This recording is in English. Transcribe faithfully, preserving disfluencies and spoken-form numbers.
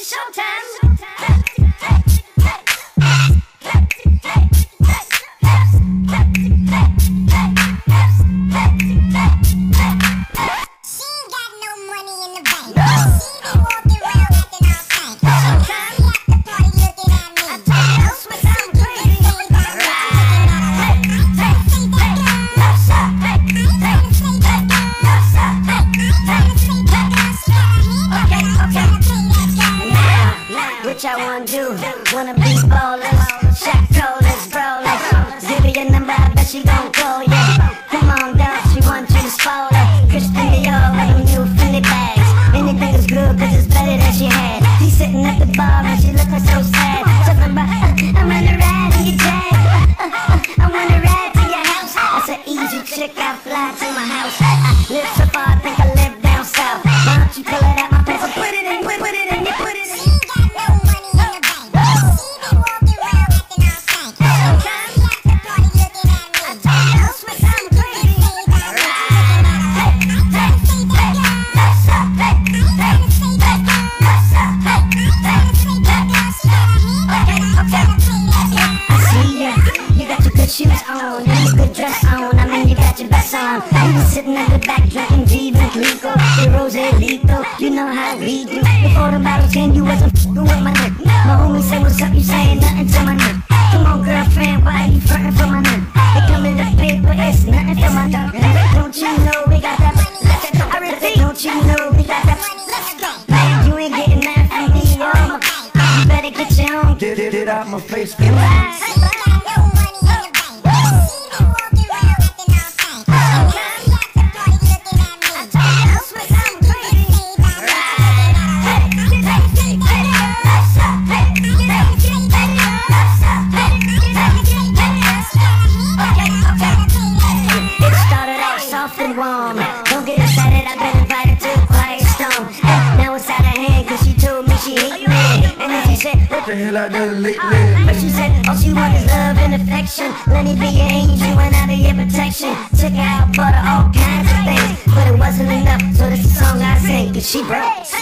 showtime. What y'all wanna do? Wanna be ballers, Shaq Colas, brawlers. Give me your number, I bet she gon' call ya. Come on down, she want you to spoil her. Christian Dior with them new Fendi bags. Anything is good, cause it's better than she had. He's sitting at the bar and she looking so sad. Talking about, uh, I wanna ride in your jag. Uh, uh, uh, I wanna ride to your house. That's an easy chick, I fly to my house. I live so far, I think I live down south. Why don't you pull it out my pants and put it in, put, put it in, you put it in. Shoes on, and a good dress on, I mean you got your best on. You was sitting at the back drinking Viva Clico, the Rose Lito, you know how we do. Before the battle came, you wasn't f***ing with my nigga. My homie say what's up, you saying nothing to my nigga. Come on girlfriend, why you frontin' for my nigga? They come in the paper, it's nothing for my dog. Don't you know we got that? I repeat, don't you know we got that? Man, you ain't getting that from me, oh my. You better get your own. Get it, it out my face, warm. Don't get excited, I've been invited to a quiet storm. Now it's out of hand cause she told me she hate me. And then she said, what the hell I done lately? But she said, all she wants is love and affection. Let me be your angel and out of your protection. Took her out, bought her all kinds of things, but it wasn't enough, so this is a song I sing, cause she broke.